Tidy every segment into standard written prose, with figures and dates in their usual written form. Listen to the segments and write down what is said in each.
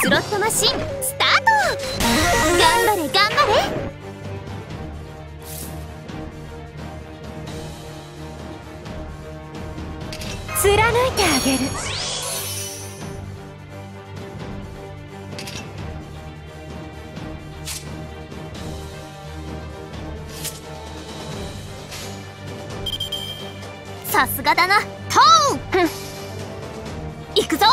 スロットマシンスタート。頑張れ頑張れ。 貫いてあげる。 さすがだなトーン。行くぞ。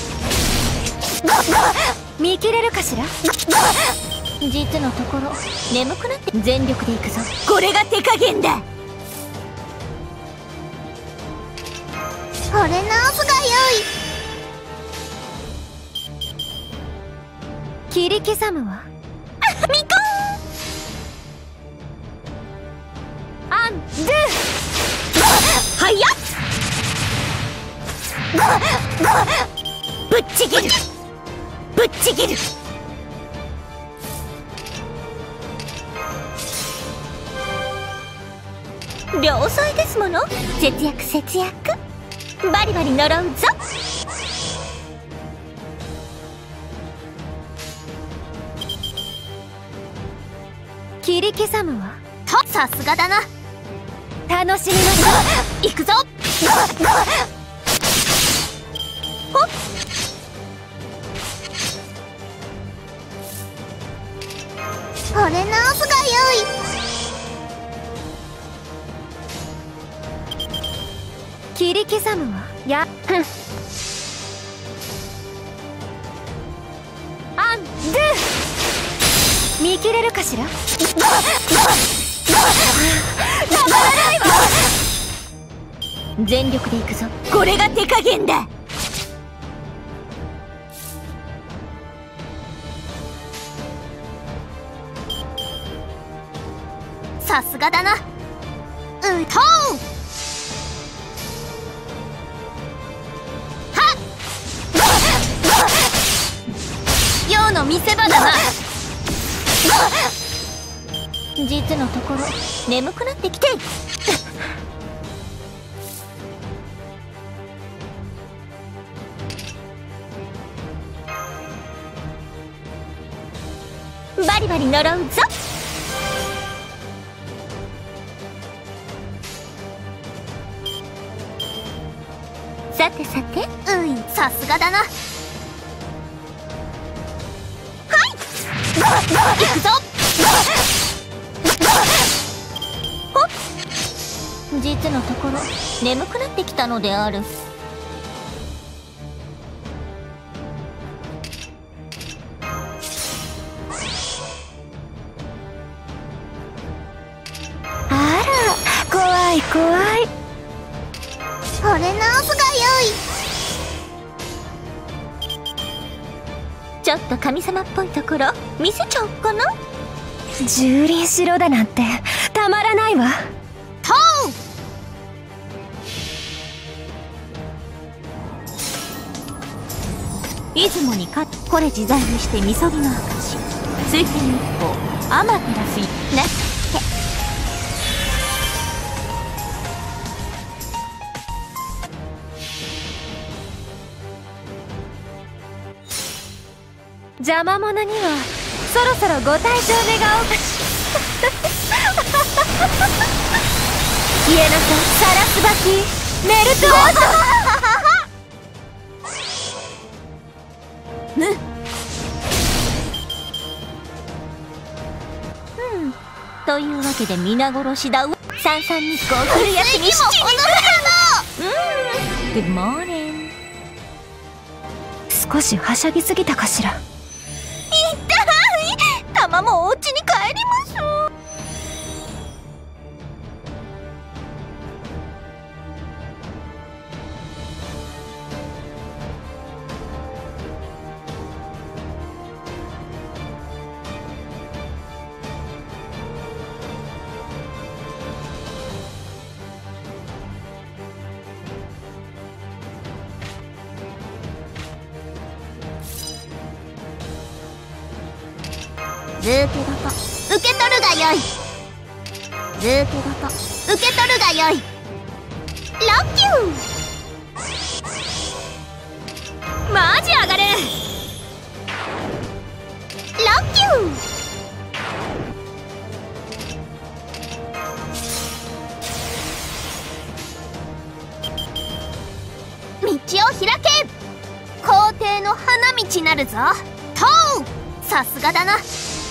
見切れるかしら。 実のところ眠くなって全力で行くぞ。これが手加減だ。 惚れ直すがよい。 切り刻むわ。 ミコーンアンドゥはやっぶっちぎるぶっちぎる。良妻ですもの。節約節約。バリバリ呪うぞ。 切り刻むわ。 とさすがだな。 楽しみましょう。 行くぞ。ほっ惚れ直すがよい。 切り刻むわ。やアンドゥ見切れるかしら。 たまらないわ。全力で行くぞ。これが手加減だ。さすがだな。トーン陽の見せ場だな。実のところ眠くなってきて。バリバリ呪うぞ。さてさて、さすがだな。行くぞ。ほっ実のところ眠くなってきたのである。 あら、怖い怖い。 惚れ直すがよい。 ちょっと神様っぽいところ見せちゃおっかな。 蹂躙しろだなんてたまらないわ。 トーン出雲に勝っこれ自在にしてみそぎの証。水天一方アマテラスイなって邪魔者にはそろそろご退場願おうかし。消えなさいサラスバキメルトワードというわけで皆殺しだ。三々日光来るやつに七人。グッドモーニング。 少しはしゃぎすぎたかしら。 玉もお家に帰ります。ズーケごと受け取るがよい。ズーケごと受け取るがよい。ラッキュー。マジ上がれ。 サンキュー。道を開け。皇帝の花道なるぞ。トウ、さすがだな。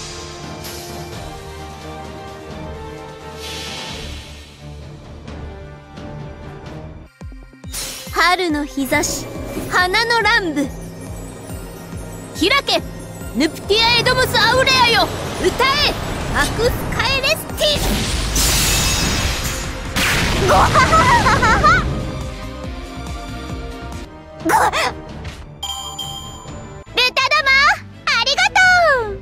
春の日差し、花の乱舞。開け、ヌプティア・エドムス・アウレアよ、歌え、アクスカエレスティ。 ごははははは。ごは。ルタども、ありがとう。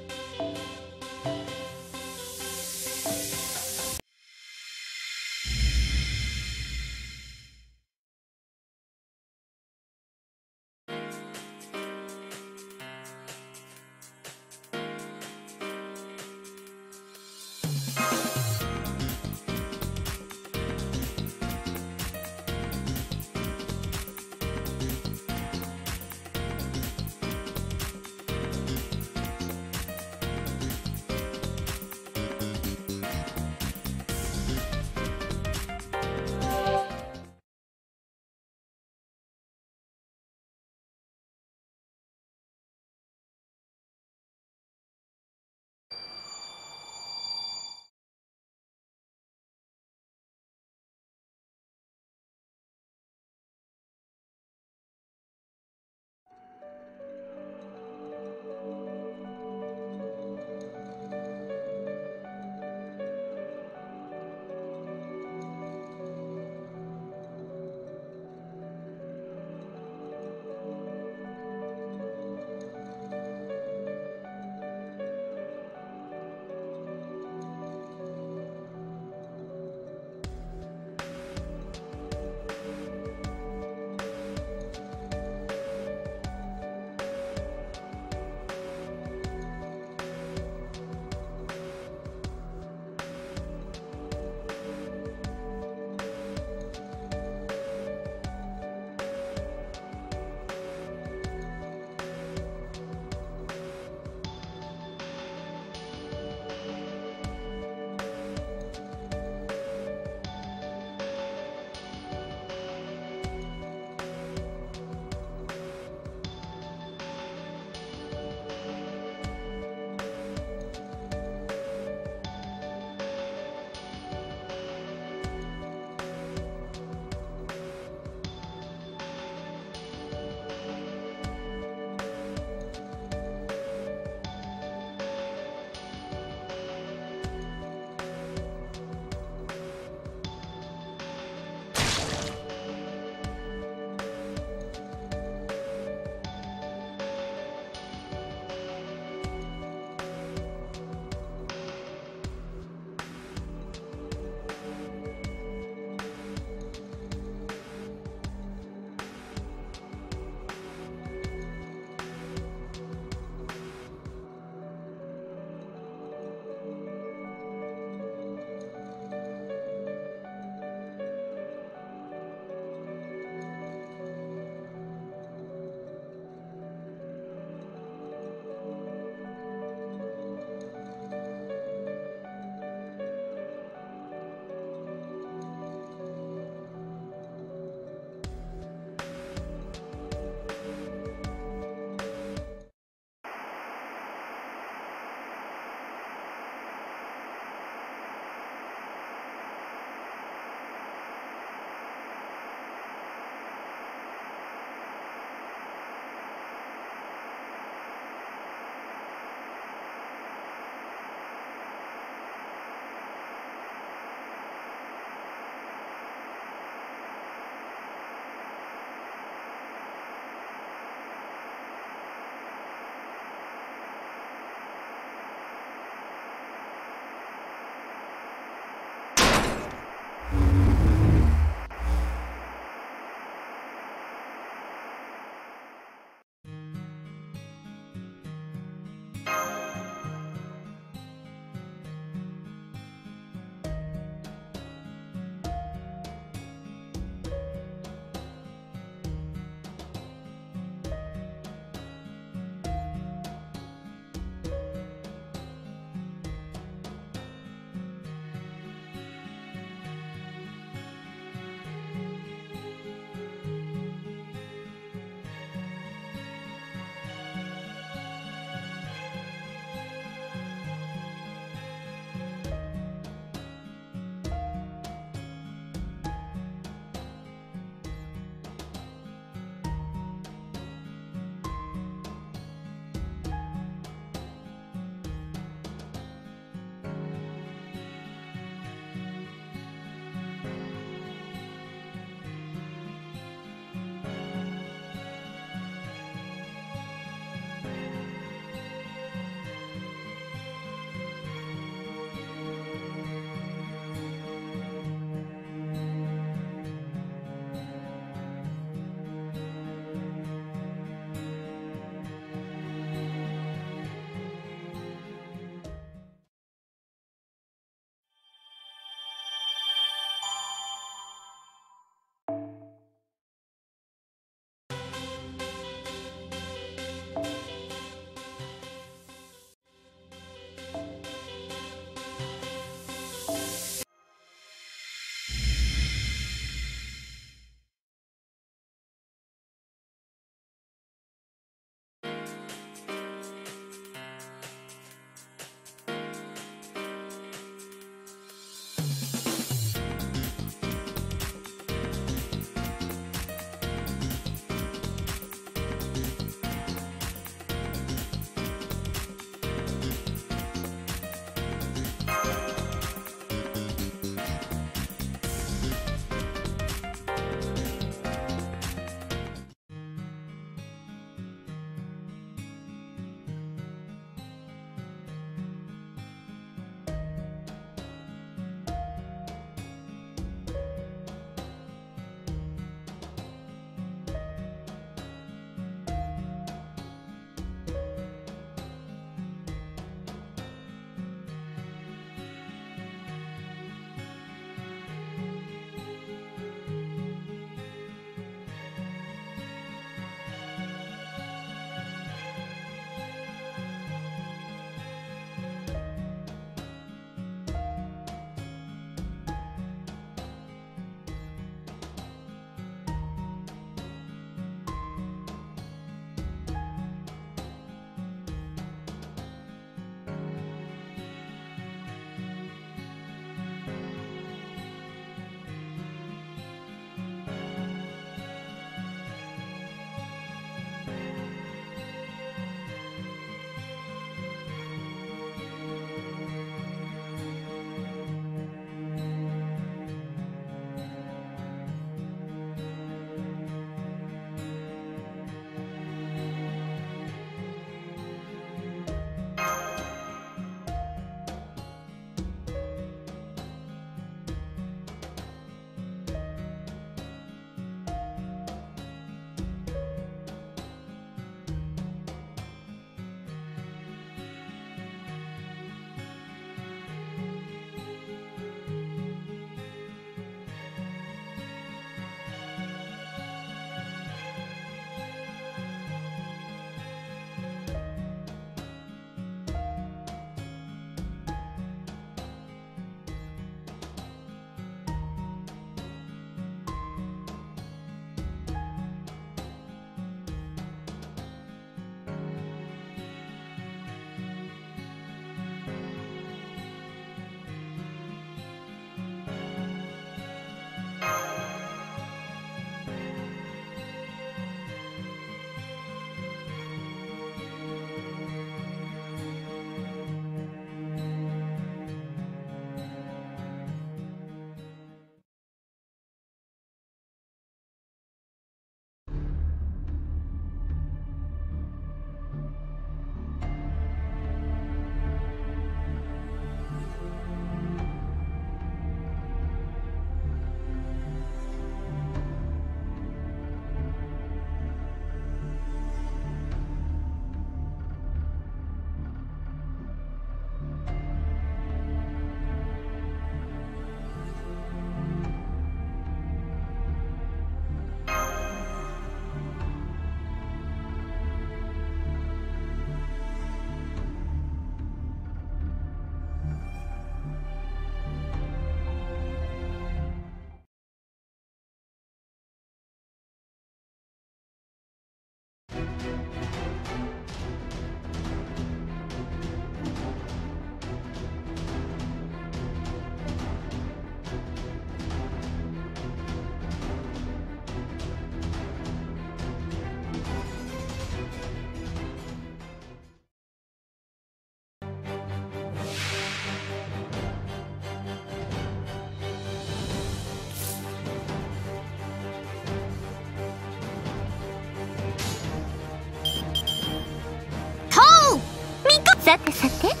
さてさて、はっ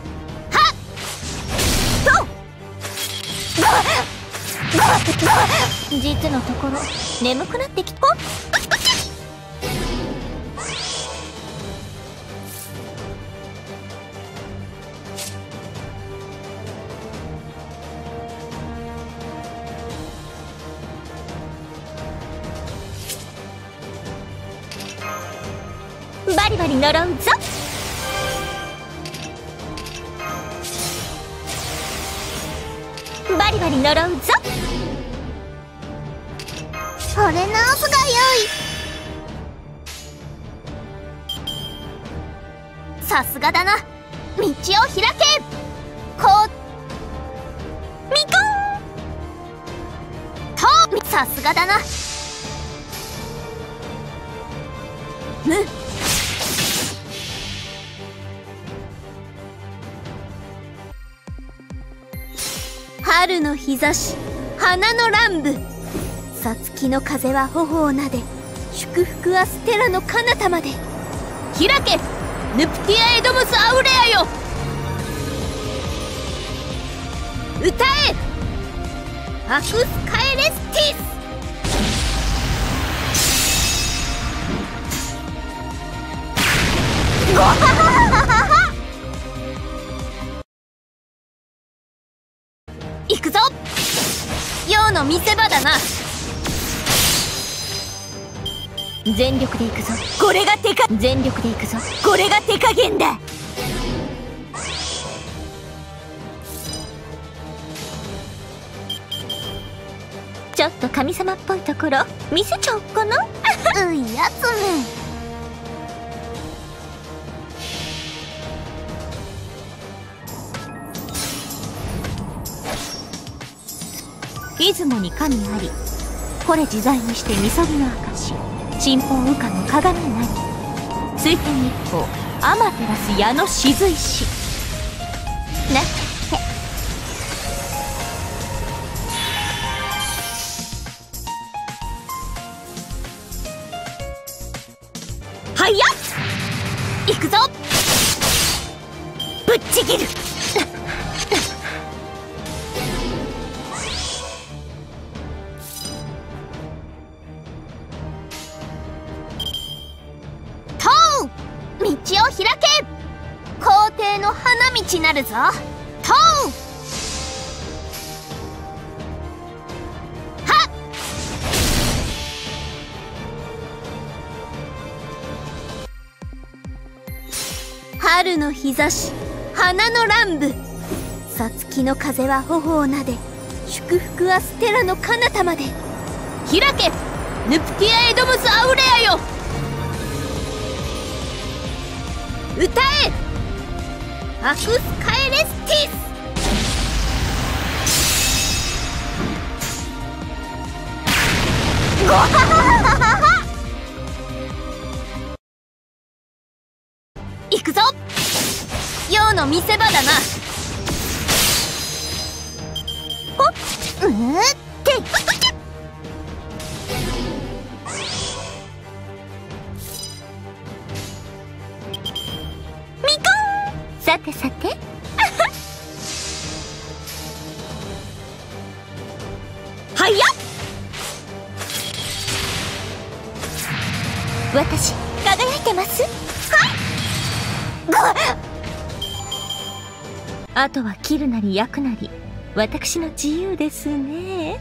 と実のところ眠くなってきた。バリバリ呪うぞ。バリバリ呪うぞ。 惚れ直すがよい。さすがだな。道を開け。こうみこんと。さすがだな。む春の日差し、花の乱舞。さつきの風は頬をなで、祝福はステラの彼方まで。開け、ヌプティア・エドムス・アウレアよ。歌え、アクス・カエレスティス。ごははははは。行くぞ。陽の見せ場だな。 全力で行くぞ。これが手加減。全力で行くぞ。これが手加減だ。ちょっと神様っぽいところ見せちゃおっかな。 ういやつめ。 出雲に神あり、これ自在にしてみそぎの証、神宝羽化の鏡なり、水天一方アマテラス矢の雫石なってはやっ行くぞ。ぶっちぎる。 道を開け。皇帝の花道なるぞ。とうはっ。 春の日差し、花の乱舞。さつきの風は頬をなで、祝福はステラの彼方まで。開け、ヌプティア・エドムス・アウレアよ。歌え、アクス・カエレスティス。ごははははは。行くぞ。陽の見せ場だな。 ほっってさてさてはやっ。私輝いてます。あとは切るなり焼くなり私の自由ですね。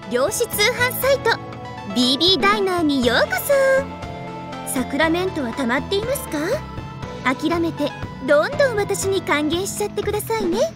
量子通販サイト BB ダイナーにようこそ。サクラメントは溜まっていますか？諦めてどんどん私に還元しちゃってくださいね。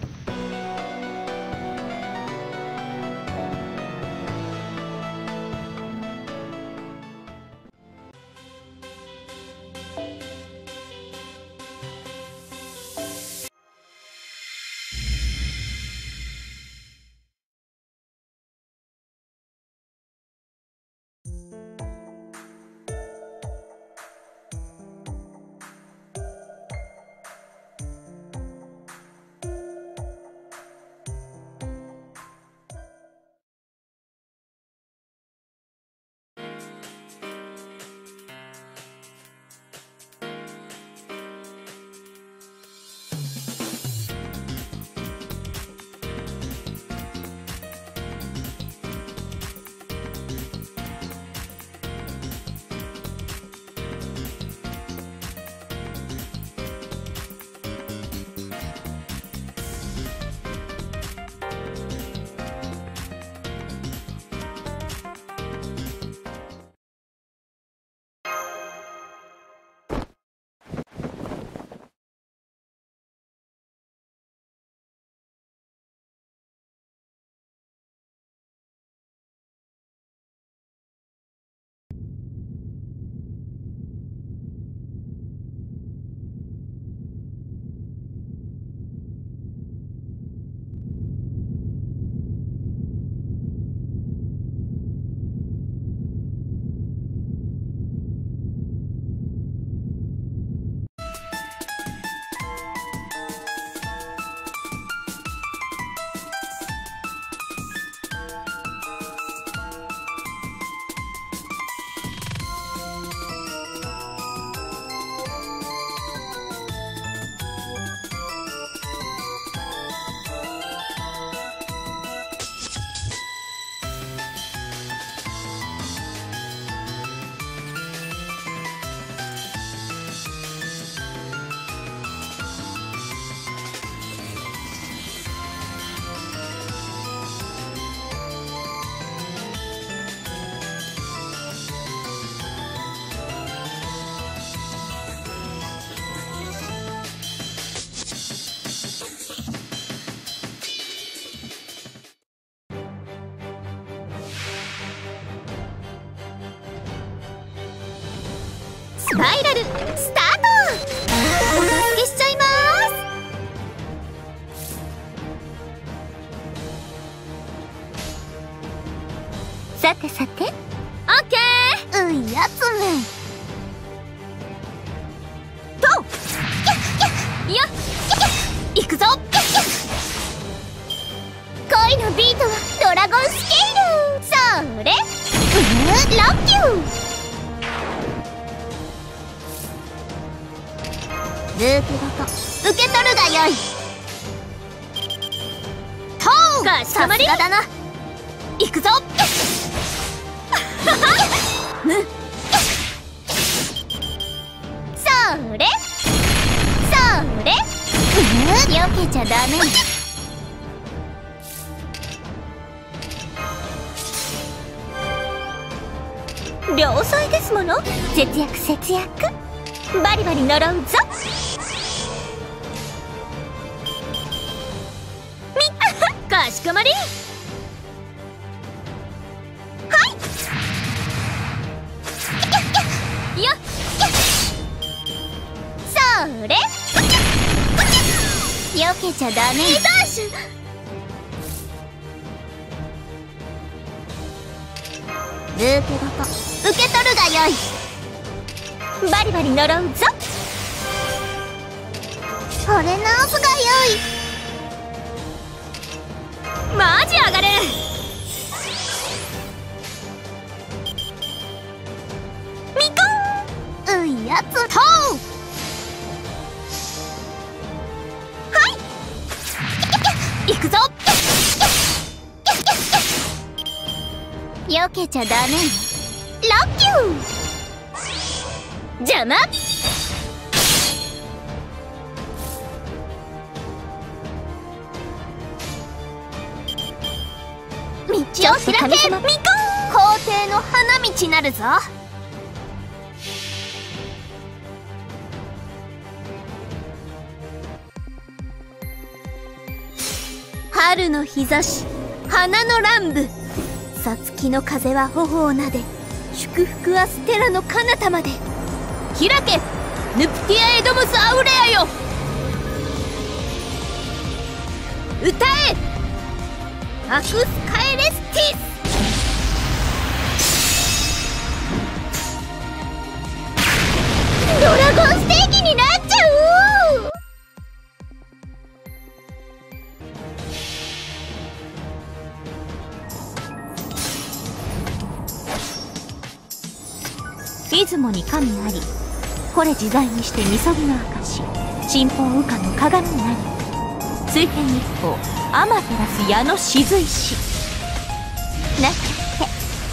スパイラルスタート。お助けしちゃいます。 さてさて、 オッケー。 ういやつめ。 とよっ行くぞ。 恋のビートはドラゴンスケール。それラッキュー。ループごと受け取るがよい。トーかしこまり。 さすがだな。 行くぞ。 それそれ避けちゃダメ。 良妻ですもの。節約節約、バリバリ呪うぞ。 かしこまり。はいよっそれ避けちゃダメ。ループごと受け取るがよい。 バリバリ呪うぞ。 これ直すがよい。 マジ上がる。 みこんういやつと行くぞ。 避けちゃダメ。ラッキュー。 邪魔。 道を道を開け。皇帝の花道なるぞ。 春の日差し花の乱舞、さつきの風は頬をなで、祝福はステラの彼方まで。開けヌプティア・エドムス・アウレアよ、歌えアクス・カエレスティス。 ドラゴンステーキになっちゃう。 出雲に神あり、これ自在にしてみそぎの証、神宝羽化の鏡なり、水天一方アマテラス矢の雫石なきゃって。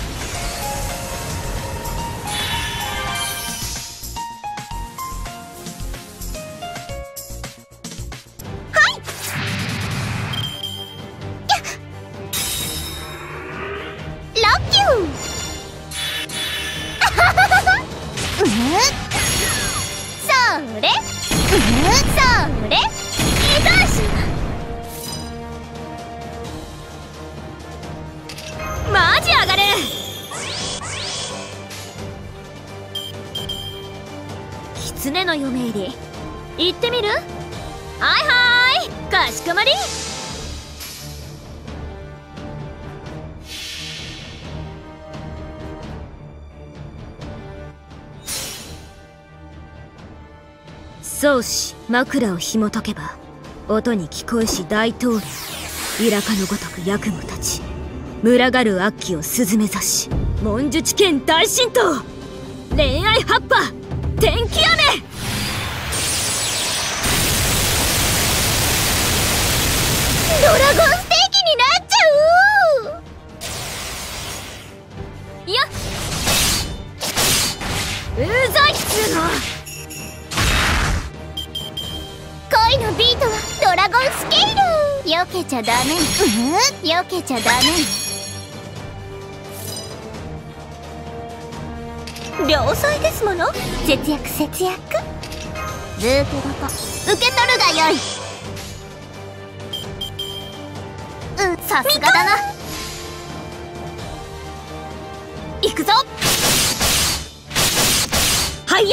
マジ上がる。狐の嫁入り行ってみる？はいはい、かしこまり。宗師枕を紐解けば音に聞こえし大統領、イラカのごとく役務立ち、群がる悪鬼を鈴目指し、文殊知見大神道、恋愛葉っぱ天気雨。 ドラゴンステーキになっちゃう。 いやうざいっつーの。 恋のビートはドラゴンスケール。避けちゃダメ。避けちゃダメ。 良妻ですもの。 節約節約。ブーケごと受け取るがよい。さすがだな。 行くぞ。はいや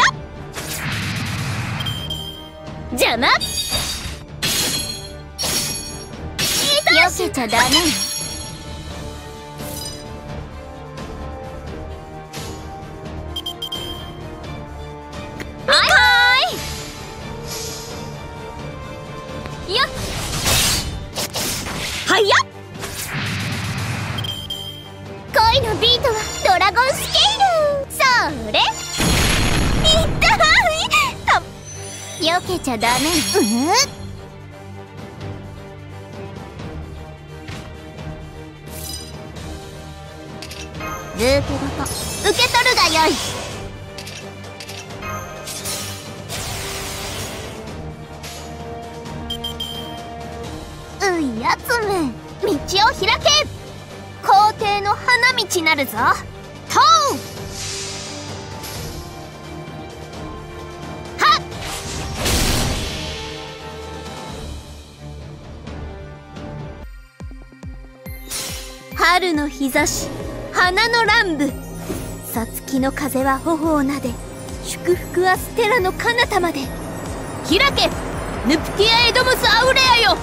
邪魔。 避けちゃダメ。 はいはい。いやはいや。 恋のビートはドラゴンスケール。それいった避けちゃダメ。ブーケごと受け取るがよい。やつめ、道を開け。皇帝の花道なるぞ。とうはっ。 春の日差し花の乱舞、さつきの風は頬をなで、祝福はステラの彼方まで。開けヌプティア・エドムス・アウレアよ、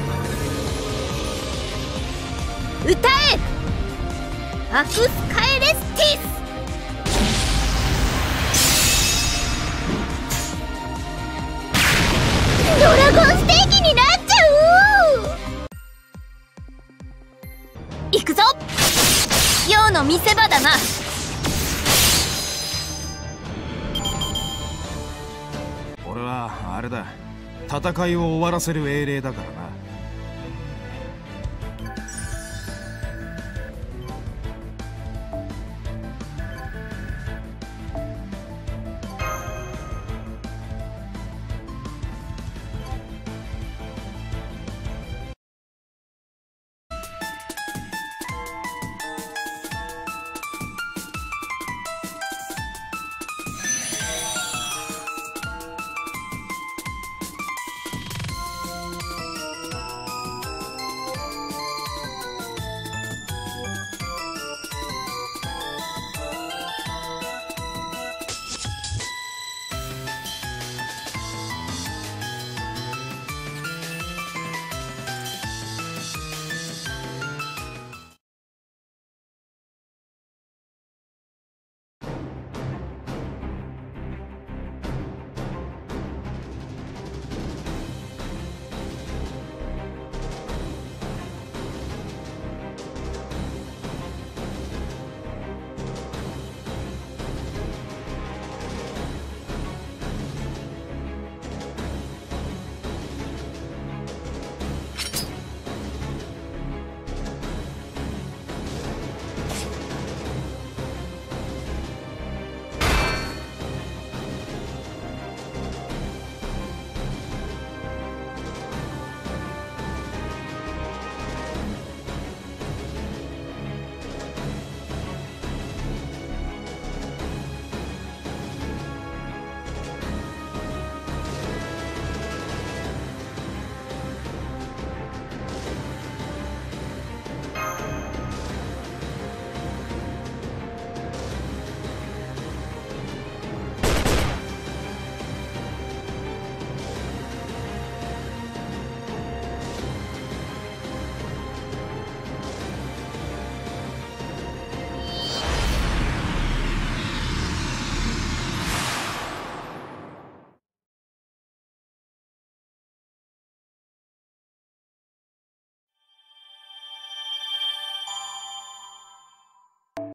歌えアクス・カエレスティス。 ドラゴンステーキになっちゃう。 行くぞ。陽の見せ場だな。 俺はあれだ、戦いを終わらせる英霊だからな。